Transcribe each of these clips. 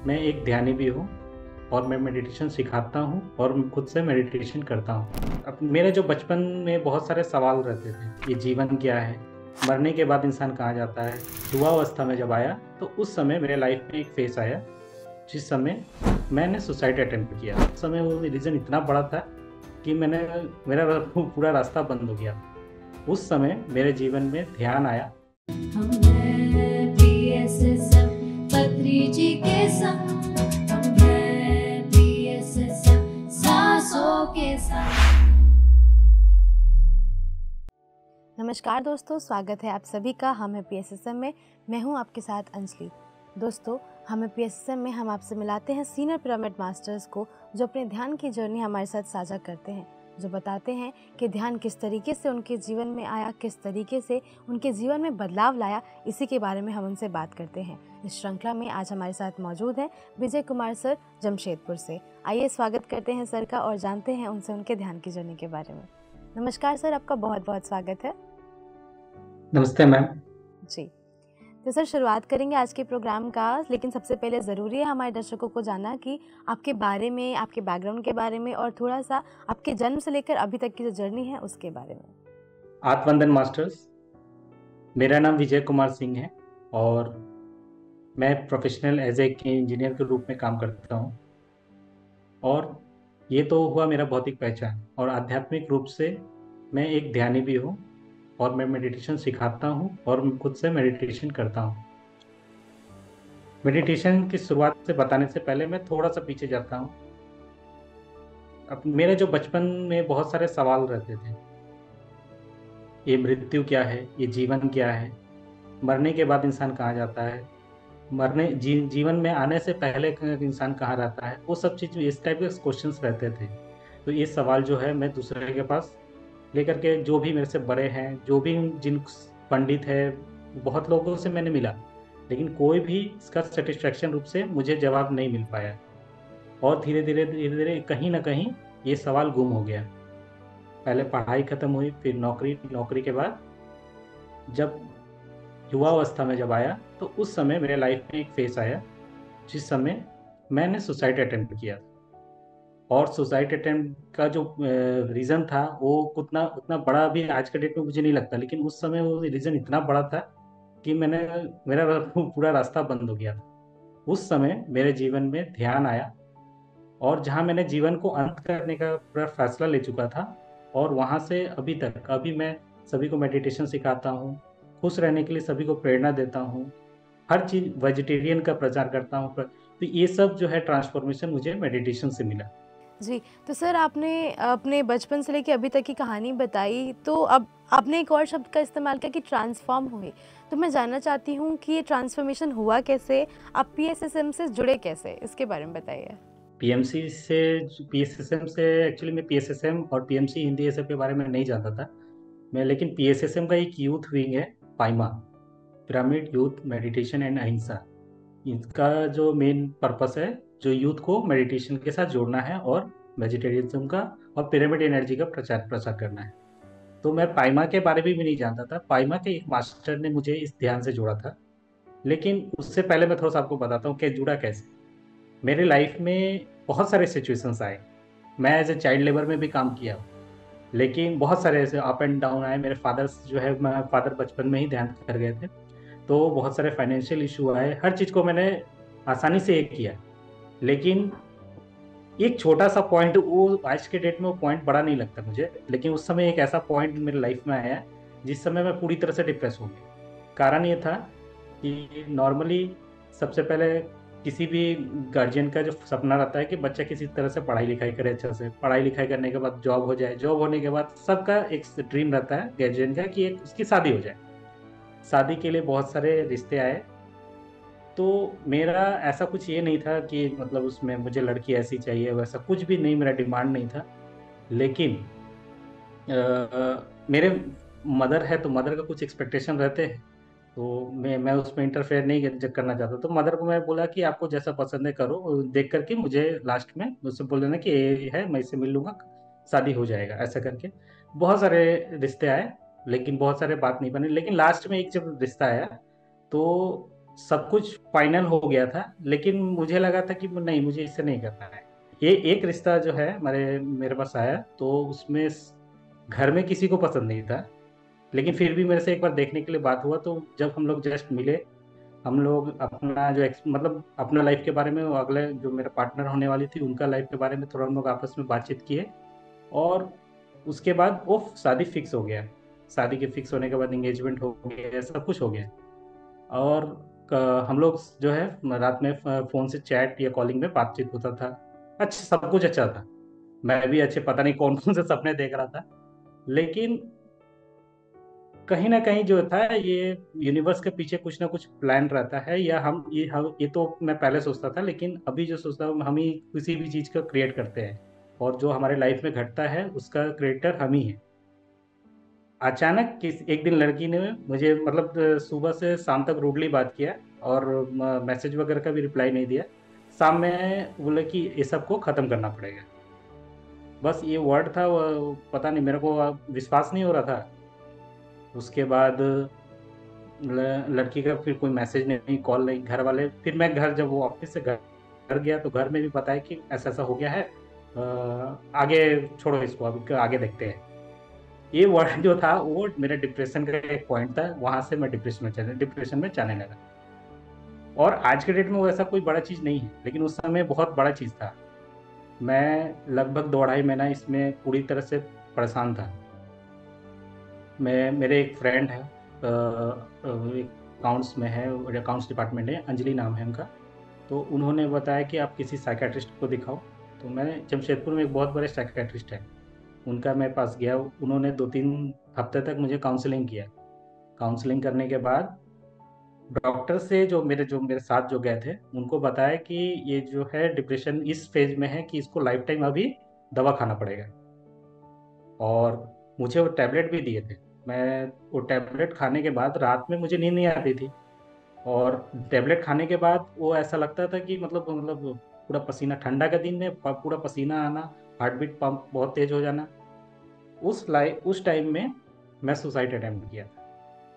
मैं एक ध्यानी भी हूँ और मैं मेडिटेशन सिखाता हूँ और मैं खुद से मेडिटेशन करता हूँ। अब मेरे जो बचपन में बहुत सारे सवाल रहते थे, ये जीवन क्या है, मरने के बाद इंसान कहाँ जाता है। युवावस्था में जब आया तो उस समय मेरे लाइफ में एक फेस आया जिस समय मैंने सुसाइड अटेम्प्ट किया। उस समय वो रीज़न इतना बड़ा था कि मेरा पूरा रास्ता बंद हो गया। उस समय मेरे जीवन में ध्यान आया। हम हैं PSSM पत्री जी के संग, हम हैं PSSM सांसों के संग। नमस्कार दोस्तों, स्वागत है आप सभी का हम हैं PSSM में। मैं हूं आपके साथ अंजलि। दोस्तों, हमें PSSM में हम आपसे मिलाते हैं सीनियर पिरामिड मास्टर्स को जो अपने ध्यान की जर्नी हमारे साथ साझा करते हैं, जो बताते हैं कि ध्यान किस तरीके से उनके जीवन में आया, किस तरीके से उनके जीवन में बदलाव लाया। इसी के बारे में हम उनसे बात करते हैं। इस श्रृंखला में आज हमारे साथ मौजूद हैं विजय कुमार सर जमशेदपुर से। आइए स्वागत करते हैं सर का और जानते हैं उनसे उनके ध्यान की जर्नी के बारे में। नमस्कार सर, आपका बहुत बहुत स्वागत है। नमस्ते मैम। जी, तो सर शुरुआत करेंगे आज के प्रोग्राम का, लेकिन सबसे पहले ज़रूरी है हमारे दर्शकों को जानना कि आपके बारे में, आपके बैकग्राउंड के बारे में और थोड़ा सा आपके जन्म से लेकर अभी तक की जो जर्नी है उसके बारे में। आत्मवंदन मास्टर्स, मेरा नाम विजय कुमार सिंह है और मैं प्रोफेशनल एज ए इंजीनियर के रूप में काम करता हूँ। और ये तो हुआ मेरा भौतिक पहचान, और आध्यात्मिक रूप से मैं एक ध्यानी भी हूँ और मैं मेडिटेशन सिखाता हूँ और मैं खुद से मेडिटेशन करता हूँ। मेडिटेशन की शुरुआत से बताने से पहले मैं थोड़ा सा पीछे जाता हूँ। अब मेरे जो बचपन में बहुत सारे सवाल रहते थे, ये मृत्यु क्या है, ये जीवन क्या है, मरने के बाद इंसान कहाँ जाता है, जीवन में आने से पहले इंसान कहाँ रहता है, वो सब चीज़ इस टाइप के क्वेश्चंस रहते थे। तो ये सवाल जो है मैं दूसरे के पास लेकर के, जो भी मेरे से बड़े हैं, जो भी जिन पंडित है, बहुत लोगों से मैंने मिला, लेकिन कोई भी इसका सेटिस्फेक्शन रूप से मुझे जवाब नहीं मिल पाया। और धीरे धीरे कहीं ना कहीं ये सवाल गुम हो गया। पहले पढ़ाई खत्म हुई, फिर नौकरी के बाद जब युवावस्था में जब आया तो उस समय मेरे लाइफ में एक फेस आया जिस समय मैंने सुसाइड अटेम्प्ट किया। और सुसाइड अटेम्प्ट का जो रीज़न था वो उतना उतना बड़ा भी आज के डेट में मुझे नहीं लगता, लेकिन उस समय वो रीज़न इतना बड़ा था कि मेरा पूरा रास्ता बंद हो गया। उस समय मेरे जीवन में ध्यान आया और जहाँ मैंने जीवन को अंत करने का पूरा फैसला ले चुका था, और वहाँ से अभी मैं सभी को मेडिटेशन सिखाता हूँ, खुश रहने के लिए सभी को प्रेरणा देता हूँ, हर चीज़ वेजिटेरियन का प्रचार करता हूँ। तो ये सब जो है ट्रांसफॉर्मेशन मुझे मेडिटेशन से मिला। जी, तो सर आपने अपने बचपन से लेकर अभी तक की कहानी बताई, तो अब आपने एक और शब्द का इस्तेमाल किया कि ट्रांसफॉर्म हुए। तो मैं जानना चाहती हूँ कि ये ट्रांसफॉर्मेशन हुआ कैसे, आप PSSM से जुड़े कैसे, इसके बारे में बताइए। पीएमसी से पीएसएसएम से एक्चुअली मैं पीएसएसएम और पीएमसी हिंदी ये सब के बारे में नहीं जानता था मैं, लेकिन पीएसएसएम का एक यूथ विंग है, PYMA, pyramid youth meditation and Ahimsa. इसका जो मेन पर्पस है, जो यूथ को मेडिटेशन के साथ जोड़ना है और वेजिटेरियनिज्म का और पिरामिड एनर्जी का प्रचार प्रसार करना है। तो मैं पाइमा के बारे में भी नहीं जानता था। पाइमा के एक मास्टर ने मुझे इस ध्यान से जोड़ा था। लेकिन उससे पहले मैं थोड़ा सा आपको बताता हूँ कि जुड़ा कैसे। मेरे लाइफ में बहुत सारे सिचुएशंस आए। मैं एज ए चाइल्ड लेबर में भी काम किया, लेकिन बहुत सारे ऐसे अप एंड डाउन आए। मेरे फादर जो है, मैं फादर बचपन में ही देहांत कर गए थे, तो बहुत सारे फाइनेंशियल इशू आए। हर चीज़ को मैंने आसानी से एक किया, लेकिन एक छोटा सा पॉइंट, वो आज के डेट में वो पॉइंट बड़ा नहीं लगता मुझे, लेकिन उस समय एक ऐसा पॉइंट मेरे लाइफ में आया जिस समय मैं पूरी तरह से डिप्रेस हो गया। कारण ये था कि नॉर्मली सबसे पहले किसी भी गार्जियन का जो सपना रहता है कि बच्चा किसी तरह से पढ़ाई लिखाई करे, अच्छा से पढ़ाई लिखाई करने के बाद जॉब हो जाए, जॉब होने के बाद सबका एक ड्रीम रहता है गार्जियन का कि एक उसकी शादी हो जाए। शादी के लिए बहुत सारे रिश्ते आए। तो मेरा ऐसा कुछ ये नहीं था कि मतलब उसमें मुझे लड़की ऐसी चाहिए, वैसा कुछ भी नहीं, मेरा डिमांड नहीं था। लेकिन मेरे मदर है तो मदर का कुछ एक्सपेक्टेशन रहते हैं, तो मैं उसमें इंटरफेयर नहीं करना चाहता। तो मदर को मैं बोला कि आपको जैसा पसंद है करो, देख करके मुझे लास्ट में मुझसे बोल देना कि ये है, मैं इससे मिल लूँगा, शादी हो जाएगा, ऐसा करके। बहुत सारे रिश्ते आए, लेकिन बहुत सारे बात नहीं बने। लेकिन लास्ट में एक जब रिश्ता आया, तो सब कुछ फाइनल हो गया था, लेकिन मुझे लगा था कि नहीं, मुझे इससे नहीं करना है। ये एक रिश्ता जो है मेरे मेरे पास आया, तो उसमें घर में किसी को पसंद नहीं था, लेकिन फिर भी मेरे से एक बार देखने के लिए बात हुआ। तो जब हम लोग जस्ट मिले, हम लोग अपना जो मतलब अपना लाइफ के बारे में, वो अगले जो मेरा पार्टनर होने वाली थी उनका लाइफ के बारे में थोड़ा हम लोग आपस में बातचीत किए। और उसके बाद वो शादी फिक्स हो गया। शादी के फिक्स होने के बाद एंगेजमेंट हो गया, सब कुछ हो गया। और हम लोग जो है रात में फोन से चैट या कॉलिंग में बातचीत होता था। अच्छा, सब कुछ अच्छा था। मैं भी अच्छे पता नहीं कौन कौन से सपने देख रहा था, लेकिन कहीं ना कहीं जो था, ये यूनिवर्स के पीछे कुछ ना कुछ प्लान रहता है, या ये तो मैं पहले सोचता था, लेकिन अभी जो सोचता हूँ, हम ही किसी भी चीज को क्रिएट करते हैं, और जो हमारे लाइफ में घटता है उसका क्रिएटर हम ही है। अचानक किस एक दिन लड़की ने मुझे मतलब सुबह से शाम तक रूडली बात किया, और मैसेज वगैरह का भी रिप्लाई नहीं दिया। शाम में बोले कि ये सब को खत्म करना पड़ेगा। बस ये वर्ड था, वो पता नहीं, मेरे को विश्वास नहीं हो रहा था। उसके बाद लड़की का फिर कोई मैसेज नहीं, कॉल नहीं, घर वाले, फिर मैं घर, जब वो ऑफिस से घर घर गया तो घर में भी बताया कि ऐसा ऐसा हो गया है। आगे छोड़ो इसको, अभी आगे देखते हैं। ये वर्ड जो था वो मेरे डिप्रेशन का एक पॉइंट था, वहां से मैं डिप्रेशन में जाने लगा। और आज के डेट में वो ऐसा कोई बड़ा चीज नहीं है, लेकिन उस समय बहुत बड़ा चीज था। मैं लगभग 2 ढाई महीना इसमें पूरी तरह से परेशान था। मेरे एक फ्रेंड है, अकाउंट्स में है, अकाउंट्स डिपार्टमेंट है, अंजलि नाम है उनका। तो उन्होंने बताया कि आप किसी साइकेट्रिस्ट को दिखाओ। तो मैंने, जमशेदपुर में एक बहुत बड़े साइकेट्रिस्ट है, उनका मैं पास गया। उन्होंने 2-3 हफ्ते तक मुझे काउंसलिंग किया। काउंसलिंग करने के बाद डॉक्टर से, जो मेरे साथ जो गए थे, उनको बताया कि ये जो है डिप्रेशन इस फेज में है कि इसको लाइफ टाइम अभी दवा खाना पड़ेगा। और मुझे वो टैबलेट भी दिए थे। मैं वो टैबलेट खाने के बाद रात में मुझे नींद नहीं आती थी। और टैबलेट खाने के बाद वो ऐसा लगता था कि मतलब पूरा पसीना, ठंडा का दिन में पूरा पसीना आना, हार्ट बीट पंप बहुत तेज हो जाना। उस टाइम में मैं सुसाइड अटेम्प्ट किया था।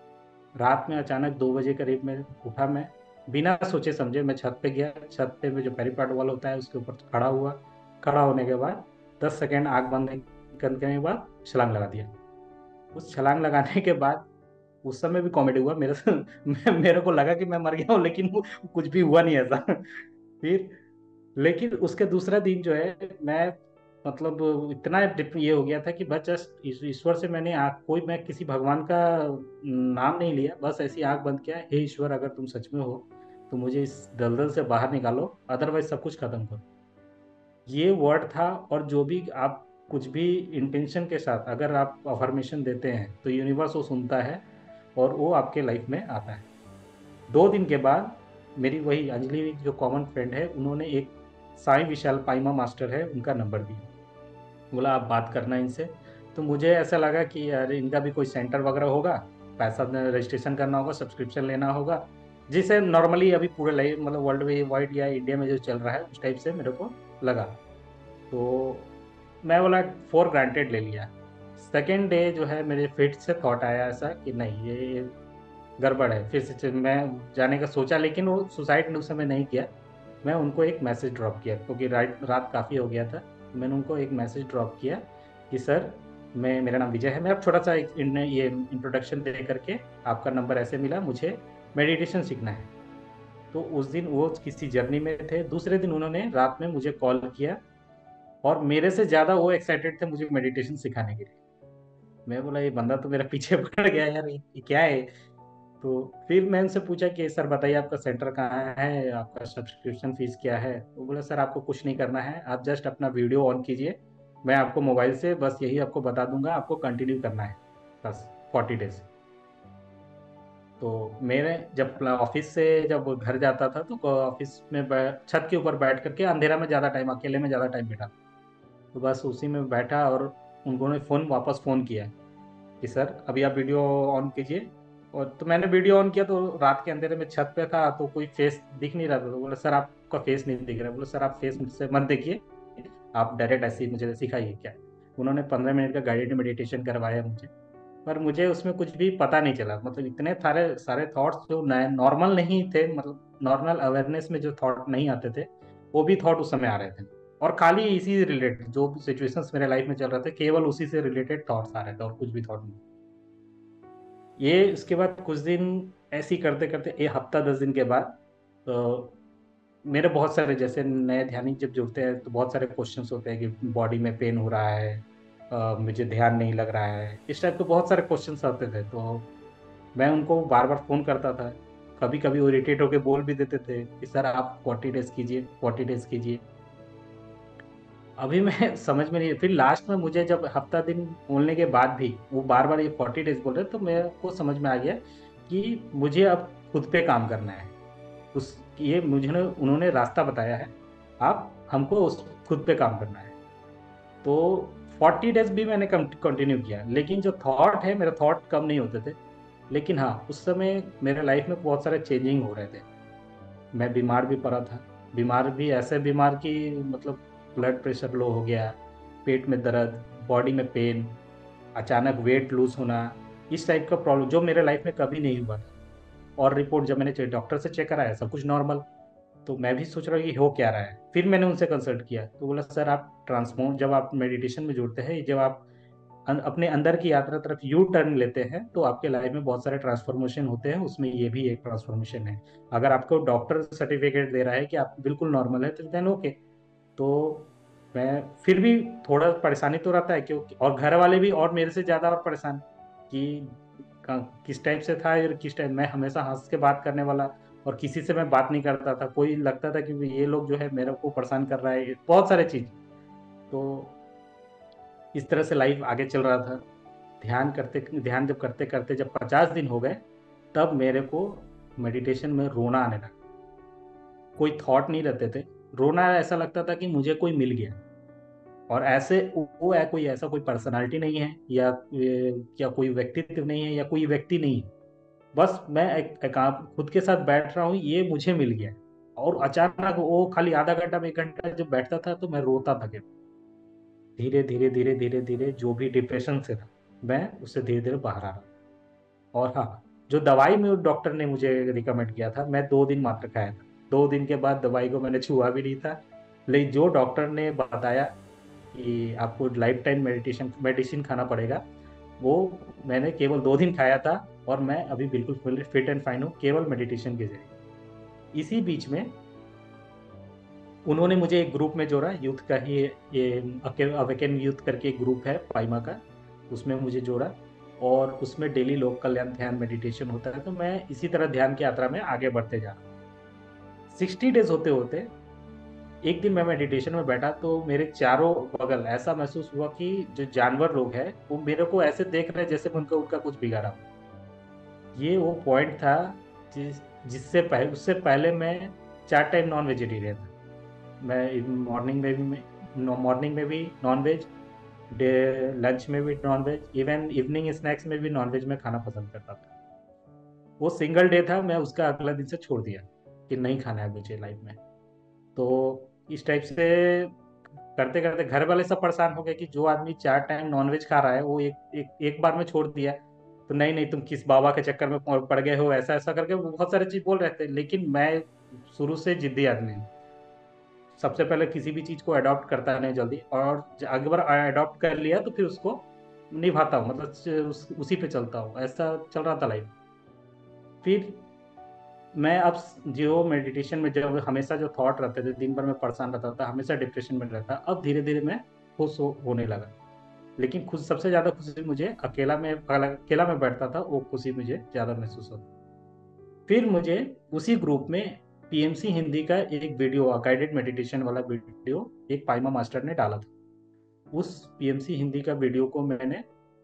रात में अचानक 2 बजे करीब में उठा। मैं बिना सोचे समझे मैं छत पे गया। छत पे में जो पेरीपाट वॉल होता है उसके ऊपर खड़ा हुआ। खड़ा होने के बाद 10 सेकेंड आँख बंद करने के बाद छलांग लगा दिया। उस छलांग लगाने के बाद उस समय भी कॉमेडी हुआ मेरे से। मेरे को लगा कि मैं मर गया हूँ, लेकिन वो कुछ भी हुआ नहीं ऐसा। फिर लेकिन उसके दूसरा दिन जो है, मैं मतलब इतना ये हो गया था कि बस जस्ट ईश्वर से मैंने आँख, कोई मैं किसी भगवान का नाम नहीं लिया, बस ऐसी आंख बंद किया, हे ईश्वर अगर तुम सच में हो तो मुझे इस दलदल से बाहर निकालो, अदरवाइज सब कुछ खत्म करो। ये वर्ड था। और जो भी आप कुछ भी इंटेंशन के साथ अगर आप अफर्मेशन देते हैं तो यूनिवर्स वो सुनता है, और वो आपके लाइफ में आता है। 2 दिन के बाद मेरी वही अंजलि जो कॉमन फ्रेंड है, उन्होंने एक साई विशाल पाइमा मास्टर है, उनका नंबर दिया। बोला आप बात करना इनसे। तो मुझे ऐसा लगा कि यार इनका भी कोई सेंटर वगैरह होगा, पैसा रजिस्ट्रेशन करना होगा, सब्सक्रिप्शन लेना होगा, जिसे नॉर्मली अभी पूरे लाइफ मतलब वर्ल्ड वाइड या इंडिया में जो चल रहा है उस टाइप से मेरे को लगा। तो मैं बोला फॉर ग्रांटेड ले लिया। सेकेंड डे जो है मेरे फिर से थॉट आया ऐसा कि नहीं, ये गड़बड़ है। फिर से मैं जाने का सोचा, लेकिन वो सुसाइड उस समय नहीं किया। मैं उनको एक मैसेज ड्रॉप किया, क्योंकि रात काफ़ी हो गया था। मैंने उनको एक मैसेज ड्रॉप किया कि सर, मेरा नाम विजय है, मैं अब छोटा सा ये इंट्रोडक्शन दे करके आपका नंबर ऐसे मिला, मुझे मेडिटेशन सीखना है। तो उस दिन वो किसी जर्नी में थे। दूसरे दिन उन्होंने रात में मुझे कॉल किया, और मेरे से ज़्यादा वो एक्साइटेड थे मुझे मेडिटेशन सिखाने के लिए। मैं बोला ये बंदा तो मेरा पीछे पड़ गया यार, ये क्या है। तो फिर मैं उनसे पूछा कि सर बताइए आपका सेंटर कहाँ है, आपका सब्सक्रिप्शन फीस क्या है। वो बोला सर आपको कुछ नहीं करना है, आप जस्ट अपना वीडियो ऑन कीजिए, मैं आपको मोबाइल से बस यही आपको बता दूंगा, आपको कंटिन्यू करना है बस 40 डेज। तो मेरे जब ऑफिस से जब घर जाता था तो ऑफिस में छत के ऊपर बैठ करके अंधेरा में ज़्यादा टाइम, अकेले में ज़्यादा टाइम बैठा। तो बस उसी में बैठा, और उन्होंने वापस फ़ोन किया कि सर अभी आप वीडियो ऑन कीजिए। और तो मैंने वीडियो ऑन किया, तो रात के अंधेरे में छत पे था तो कोई फेस दिख नहीं रहा था। तो बोला सर आपका फेस नहीं दिख रहा है। बोला सर आप फेस मुझसे मत देखिए, आप डायरेक्ट ऐसे ही मुझे सिखाइए क्या। उन्होंने 15 मिनट का गाइडेड मेडिटेशन करवाया मुझे। पर मुझे उसमें कुछ भी पता नहीं चला, मतलब इतने सारे सारे थॉट्स जो नॉर्मल नहीं थे, मतलब नॉर्मल अवेयरनेस में जो थॉट नहीं आते थे, वो भी थॉट उस समय आ रहे थे। और खाली इसी रिलेटेड जो भी सिचुएशंस मेरे लाइफ में चल रहे थे, केवल उसी से रिलेटेड थॉट्स आ रहे थे और कुछ भी थॉट नहीं। ये इसके बाद कुछ दिन ऐसे ही करते करते, एक हफ्ता 10 दिन के बाद मेरे बहुत सारे, जैसे नए ध्यानी जब जुड़ते हैं तो बहुत सारे क्वेश्चंस होते हैं कि बॉडी में पेन हो रहा है, मुझे ध्यान नहीं लग रहा है, इस टाइप के बहुत सारे क्वेश्चंस आते थे। तो मैं उनको बार बार फ़ोन करता था। कभी कभी वो इरिटेट होकर बोल भी देते थे कि सर आप 40 डेज कीजिए, 40 डेज कीजिए। अभी मैं समझ में नहीं, फिर लास्ट में मुझे जब हफ्ता दिन बोलने के बाद भी वो बार बार ये 40 डेज बोल रहे, तो मेरे को समझ में आ गया कि मुझे अब खुद पे काम करना है। उस ये मुझे उन्होंने रास्ता बताया है, आप हमको उस खुद पे काम करना है। तो 40 डेज भी मैंने कंटिन्यू किया, लेकिन जो थॉट है, मेरे थॉट कम नहीं होते थे। लेकिन हाँ, उस समय मेरे लाइफ में बहुत सारे चेंजिंग हो रहे थे। मैं बीमार भी पड़ा था, बीमार भी ऐसे बीमार कि मतलब ब्लड प्रेशर लो हो गया, पेट में दर्द, बॉडी में पेन, अचानक वेट लूज होना, इस टाइप का प्रॉब्लम जो मेरे लाइफ में कभी नहीं हुआ था। और रिपोर्ट जब मैंने डॉक्टर से चेक कराया, सब कुछ नॉर्मल। तो मैं भी सोच रहा हूँ कि हो क्या रहा है। फिर मैंने उनसे कंसल्ट किया तो बोला सर आप ट्रांसफॉर्म, जब आप मेडिटेशन में जुड़ते हैं, जब आप अपने अंदर की यात्रा तरफ यू टर्न लेते हैं, तो आपके लाइफ में बहुत सारे ट्रांसफॉर्मेशन होते हैं, उसमें ये भी एक ट्रांसफॉर्मेशन है। अगर आपको डॉक्टर सर्टिफिकेट दे रहा है कि आप बिल्कुल नॉर्मल है, तो देन ओके। तो मैं फिर भी थोड़ा परेशानी तो रहता है, क्योंकि और घर वाले भी और मेरे से ज़्यादा और परेशान कि किस टाइप से था, और किस टाइप मैं हमेशा हंस के बात करने वाला, और किसी से मैं बात नहीं करता था। कोई लगता था कि ये लोग जो है मेरे को परेशान कर रहा है, बहुत सारे चीज़। तो इस तरह से लाइफ आगे चल रहा था। ध्यान जब करते करते जब 50 दिन हो गए, तब मेरे को मेडिटेशन में रोना आने लगा। कोई थॉट नहीं रहते थे, रोना ऐसा लगता था कि मुझे कोई मिल गया। और ऐसे वो है, कोई ऐसा कोई पर्सनालिटी नहीं है, या कोई व्यक्तित्व नहीं है, या कोई व्यक्ति नहीं है। बस मैं खुद के साथ बैठ रहा हूँ, ये मुझे मिल गया। और अचानक वो खाली आधा घंटा में 1 घंटा जब बैठता था, तो मैं रोता था कि धीरे धीरे धीरे धीरे धीरे जो भी डिप्रेशन से था, मैं उससे धीरे धीरे बाहर आ रहा। और हाँ, जो दवाई में डॉक्टर ने मुझे रिकमेंड किया था, मैं 2 दिन मात्र खाया था। 2 दिन के बाद दवाई को मैंने छुआ भी नहीं था। लेकिन जो डॉक्टर ने बताया कि आपको लाइफ टाइम मेडिसिन खाना पड़ेगा, वो मैंने केवल 2 दिन खाया था। और मैं अभी बिल्कुल फिट एंड फाइन हूँ, केवल मेडिटेशन के जरिए। इसी बीच में उन्होंने मुझे एक ग्रुप में जोड़ा, यूथ का ही, ये अवेकन यूथ करके एक ग्रुप है पाइमा का, उसमें मुझे जोड़ा। और उसमें डेली लोक कल्याण ध्यान मेडिटेशन होता है। तो मैं इसी तरह ध्यान की यात्रा में आगे बढ़ते जा रहा हूँ। 60 डेज होते होते एक दिन मैं मेडिटेशन में बैठा, तो मेरे चारों बगल ऐसा महसूस हुआ कि जो जानवर लोग हैं वो मेरे को ऐसे देख रहे हैं जैसे उनका उनका कुछ बिगाड़ा हो। ये वो पॉइंट था जिससे पहले, उससे पहले मैं 4 टाइम नॉन वेजिटेरियन था। मैं मॉर्निंग में भी नॉन वेज, डे लंच में भी non veg, even evening snacks में भी नॉन वेज में खाना पसंद करता था। वो सिंगल डे था, मैं उसका अगला दिन से छोड़ दिया कि नहीं खाना है मुझे लाइफ में। तो इस टाइप से करते करते घर वाले सब परेशान हो गए कि जो आदमी 4 टाइम नॉनवेज खा रहा है, वो एक बार में छोड़ दिया। तो नहीं नहीं, तुम किस बाबा के चक्कर में पड़ गए हो, ऐसा ऐसा करके वो बहुत सारे चीज बोल रहे थे। लेकिन मैं शुरू से जिद्दी आदमी हूँ। सबसे पहले किसी भी चीज को अडॉप्ट करता है नहीं जल्दी, और अगर बार अडॉप्ट कर लिया तो फिर उसको निभाता हूँ, मतलब उसी पे चलता हूँ। ऐसा चल रहा था लाइफ। फिर मैं अब जो मेडिटेशन में जब हमेशा जो थॉट रहते थे, दिन भर में परेशान रहता था, हमेशा डिप्रेशन में रहता, अब धीरे धीरे मैं खुश होने लगा। लेकिन खुद सबसे ज्यादा खुशी मुझे अकेला में बैठता था, वो खुशी मुझे ज्यादा महसूस होता। फिर मुझे उसी ग्रुप में पीएमसी हिंदी का एक वीडियो, गाइडेड मेडिटेशन वाला वीडियो, एक पाइमा मास्टर ने डाला था। उस पीएमसी हिंदी का वीडियो को मैंने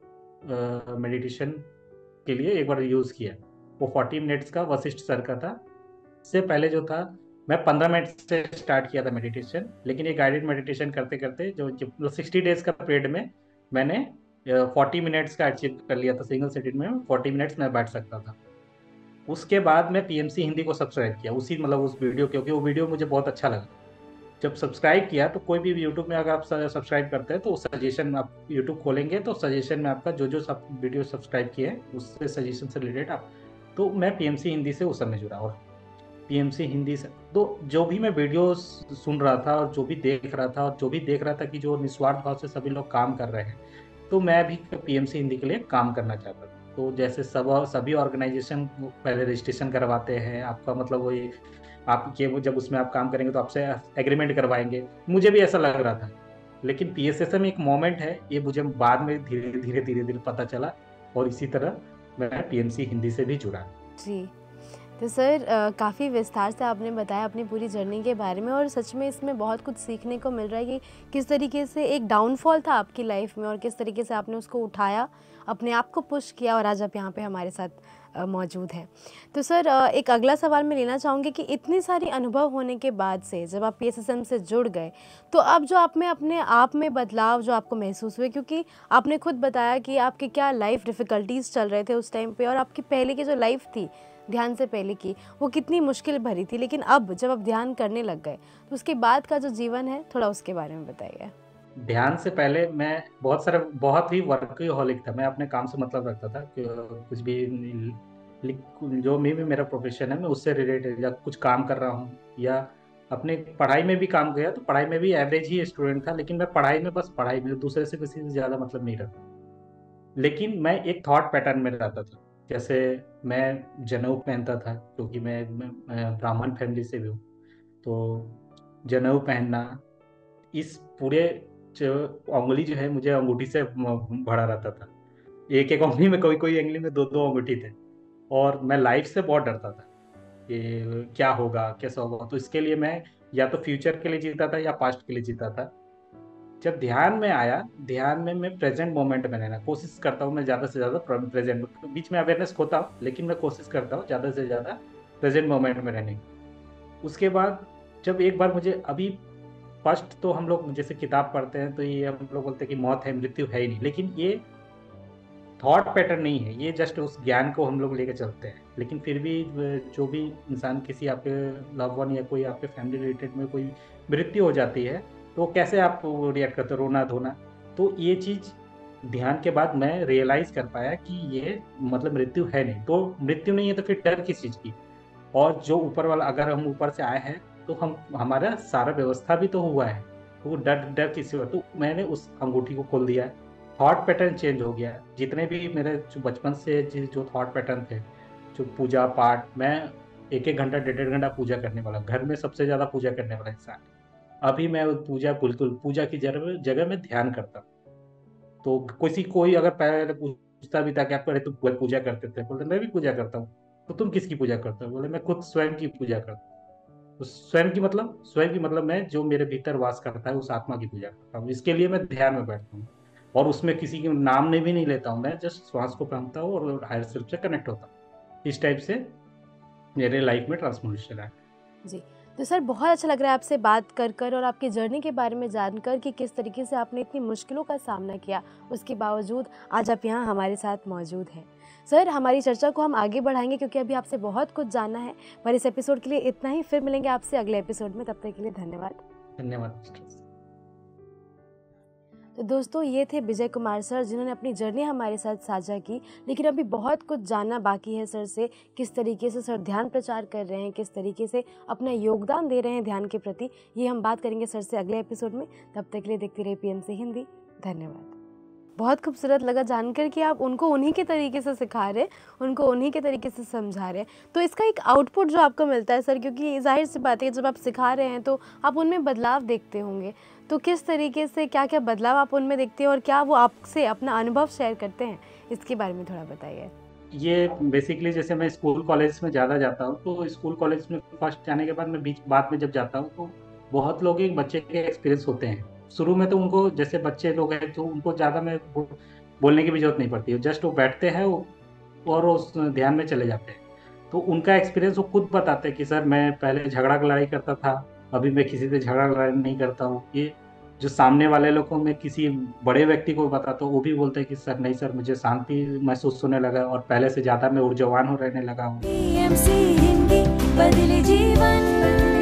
मेडिटेशन के लिए एक बार यूज किया। वो 40 मिनट्स का वशिष्ठ सर का था। इससे पहले जो था, मैं 15 मिनट से स्टार्ट किया था मेडिटेशन, लेकिन ये गाइडेड मेडिटेशन करते करते जो 60 डेज का पीरियड में मैंने 40 मिनट्स का अचीव कर लिया था। सिंगल सिटिंग में 40 मिनट्स में बैठ सकता था। उसके बाद मैं पीएमसी हिंदी को सब्सक्राइब किया, उसी मतलब उस वीडियो, क्योंकि वो वीडियो मुझे बहुत अच्छा लगा। जब सब्सक्राइब किया तो कोई भी यूट्यूब में अगर आप सब्सक्राइब करते हैं तो सजेशन आप यूट्यूब खोलेंगे तो सजेशन में आपका जो जो सब वीडियो सब्सक्राइब किए हैं उससे सजेशन से रिलेटेड आप, तो मैं पीएमसी हिंदी से उस समय जुड़ा। और पीएमसी हिंदी से तो जो भी मैं वीडियो सुन रहा था और जो भी देख रहा था और जो भी देख रहा था कि जो निस्वार्थ भाव से सभी लोग काम कर रहे हैं, तो मैं भी पीएमसी हिंदी के लिए काम करना चाहता था। तो जैसे सभी ऑर्गेनाइजेशन पहले रजिस्ट्रेशन करवाते हैं आपका, मतलब वही आपके जब उसमें आप काम करेंगे तो आपसे एग्रीमेंट करवाएंगे, मुझे भी ऐसा लग रहा था। लेकिन पीएसएसएम एक मोमेंट है, ये मुझे बाद में धीरे धीरे पता चला और इसी तरह मैं पीएमसी हिंदी से भी जुड़ा। जी, तो सर काफ़ी विस्तार से आपने बताया अपनी पूरी जर्नी के बारे में, और सच में इसमें बहुत कुछ सीखने को मिल रहा है कि किस तरीके से एक डाउनफॉल था आपकी लाइफ में और किस तरीके से आपने उसको उठाया, अपने आप को पुश किया और आज आप यहाँ पे हमारे साथ मौजूद हैं। तो सर एक अगला सवाल मैं लेना चाहूँगी कि इतनी सारी अनुभव होने के बाद से जब आप पीएसएसएम से जुड़ गए तो अब जो आप में अपने आप में बदलाव जो आपको महसूस हुए, क्योंकि आपने खुद बताया कि आपके क्या लाइफ डिफ़िकल्टीज़ चल रहे थे उस टाइम पे और आपकी पहले की जो लाइफ थी ध्यान से पहले की वो कितनी मुश्किल भरी थी, लेकिन अब जब आप ध्यान करने लग गए तो उसके बाद का जो जीवन है थोड़ा उसके बारे में बताइए। ध्यान से पहले मैं बहुत ही वर्कहॉलिक था। मैं अपने काम से मतलब रखता था कि कुछ भी जो भी मेरा प्रोफेशन है मैं उससे रिलेटेड या कुछ काम कर रहा हूँ या अपने पढ़ाई में भी काम किया, तो पढ़ाई में भी एवरेज ही स्टूडेंट था, लेकिन मैं पढ़ाई में बस पढ़ाई में दूसरे से किसी से ज़्यादा मतलब नहीं रखता। लेकिन मैं एक थॉट पैटर्न में रहता था। जैसे मैं जनेऊ पहनता था क्योंकि मैं ब्राह्मण फैमिली से भी हूँ, तो जनेऊ पहनना, इस पूरे उंगली जो है मुझे अंगूठी से भरा रहता था। एक एक उंगली में, कोई उंगली में दो दो अंगूठी थे। और मैं लाइफ से बहुत डरता था कि क्या होगा कैसा होगा, तो इसके लिए मैं या तो फ्यूचर के लिए जीता था या पास्ट के लिए जीता था। जब ध्यान में आया, ध्यान में मैं प्रेजेंट मोमेंट में रहना कोशिश करता हूँ। मैं ज़्यादा से ज़्यादा प्रेजेंट, बीच में अवेयरनेस खोता हूँ लेकिन मैं कोशिश करता हूँ ज़्यादा से ज़्यादा प्रेजेंट मोमेंट में रहने की। उसके बाद जब एक बार मुझे अभी फर्स्ट, तो हम लोग जैसे किताब पढ़ते हैं तो ये हम लोग बोलते हैं कि मौत है, मृत्यु है ही नहीं, लेकिन ये थॉट पैटर्न नहीं है, ये जस्ट उस ज्ञान को हम लोग लेके चलते हैं। लेकिन फिर भी जो भी इंसान, किसी आपके लव वन या कोई आपके फैमिली रिलेटेड में कोई मृत्यु हो जाती है तो कैसे आप रिएक्ट करते हो, रोना धोना। तो ये चीज़ ध्यान के बाद मैं रियलाइज़ कर पाया कि ये मतलब मृत्यु है नहीं, तो मृत्यु नहीं है तो फिर डर किस चीज़ की। और जो ऊपर वाला, अगर हम ऊपर से आए हैं तो हमारा सारा व्यवस्था भी तो हुआ है, तो वो डर किसी हो। तो मैंने उस अंगूठी को खोल दिया, थॉट पैटर्न चेंज हो गया। जितने भी मेरे जो बचपन से जो थॉट पैटर्न थे, जो पूजा पाठ, मैं 1-1 घंटा 1.5 घंटा पूजा करने वाला, घर में सबसे ज़्यादा पूजा करने वाला इंसान। अभी मैं बिल्कुल पूजा की जगह में ध्यान करता हूँ। तो कोई अगर पहले पूछता भी था कि आप तू पूजा करते थे, बोलते मैं भी पूजा करता हूँ। तो तुम किसकी पूजा करते हो? बोले मैं खुद स्वयं की पूजा करता हूँ। तो स्वयं की मतलब मैं जो मेरे भीतर वास करता है उस आत्मा की पूजा करता हूँ। इसके लिए मैं ध्यान में बैठता हूँ और उसमें किसी के नाम ने भी नहीं लेता हूँ, मैं जस्ट श्वास को पहनता हूँ और हायर सेल्फ से कनेक्ट होता हूँ। इस टाइप से मेरे लाइफ में ट्रांसफॉर्मेशन है। जी, तो सर बहुत अच्छा लग रहा है आपसे बात कर और आपकी जर्नी के बारे में जानकर कि किस तरीके से आपने इतनी मुश्किलों का सामना किया, उसके बावजूद आज आप यहाँ हमारे साथ मौजूद हैं। सर हमारी चर्चा को हम आगे बढ़ाएंगे क्योंकि अभी आपसे बहुत कुछ जानना है, पर इस एपिसोड के लिए इतना ही। फिर मिलेंगे आपसे अगले एपिसोड में, तब तक के लिए धन्यवाद। धन्यवाद। तो दोस्तों ये थे विजय कुमार सर, जिन्होंने अपनी जर्नी हमारे साथ साझा की। लेकिन अभी बहुत कुछ जानना बाकी है सर से, किस तरीके से सर ध्यान प्रचार कर रहे हैं, किस तरीके से अपना योगदान दे रहे हैं ध्यान के प्रति, ये हम बात करेंगे सर से अगले एपिसोड में। तब तक के लिए देखते रहिए पीएमसी हिंदी। धन्यवाद। बहुत खूबसूरत लगा जानकर कि आप उनको उन्हीं के तरीके से सिखा रहे हैं, उनको उन्हीं के तरीके से समझा रहे हैं। तो इसका एक आउटपुट जो आपको मिलता है सर, क्योंकि जाहिर सी बात है जब आप सिखा रहे हैं तो आप उनमें बदलाव देखते होंगे, तो किस तरीके से क्या क्या बदलाव आप उनमें देखते हैं और क्या वो आपसे अपना अनुभव शेयर करते हैं, इसके बारे में थोड़ा बताइए। ये बेसिकली जैसे मैं स्कूल कॉलेज में ज़्यादा जाता हूँ, तो स्कूल कॉलेज में फर्स्ट जाने के बाद मैं बाद में जब जाता हूँ तो बहुत लोग एक बच्चे के एक्सपीरियंस होते हैं। शुरू में तो उनको, जैसे बच्चे लोग हैं तो उनको ज़्यादा में बोलने की भी जरूरत नहीं पड़ती है, जस्ट वो बैठते हैं और उस ध्यान में चले जाते हैं। तो उनका एक्सपीरियंस वो खुद बताते हैं कि सर मैं पहले झगड़ा लड़ाई करता था, अभी मैं किसी से झगड़ा लड़ाई नहीं करता हूँ। ये जो सामने वाले लोग को मैं किसी बड़े व्यक्ति को बताता हूँ, वो भी बोलते हैं कि सर नहीं सर, मुझे शांति महसूस होने लगा और पहले से ज़्यादा मैं ऊर्जावान हो रहने लगा हूँ। पीएमसी हिंदी बदले जीवन।